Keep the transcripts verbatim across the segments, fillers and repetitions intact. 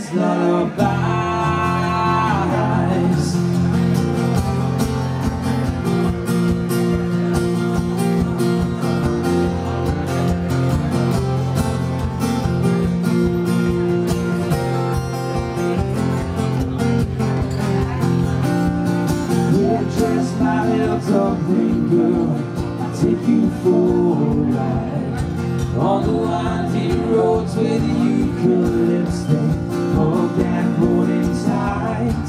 endless lullabies. We're just my little duckling girl, I'll take you for a ride on the winding roads with eucalyptus of that morning tide,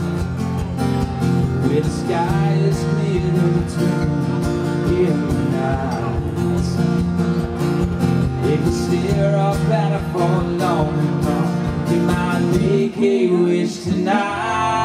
where the sky is clear between here and night. If you stare up at her for long enough, you might make a wish tonight.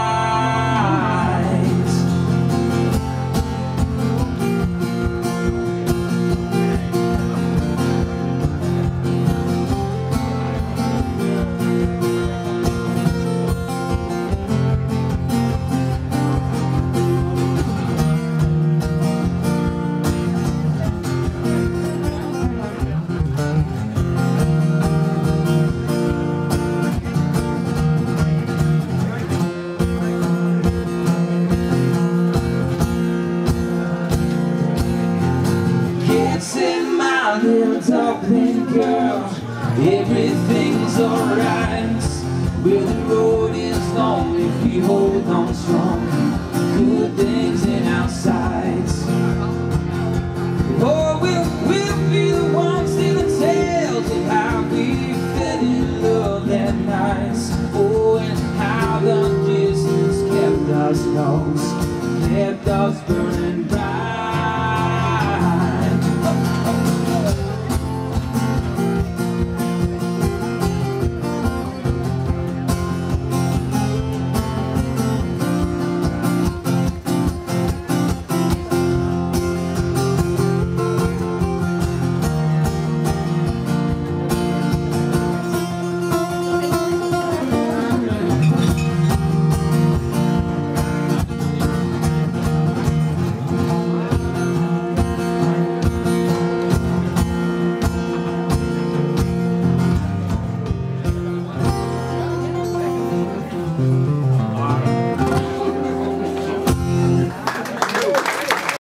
Say my little duckling girl, everything's alright. Well, the road is long if we hold on strong. Good things in our sights. Oh, we'll, we'll be the ones in the tales of how we fell in love that night. Oh, and how the distance kept us close, kept us burning.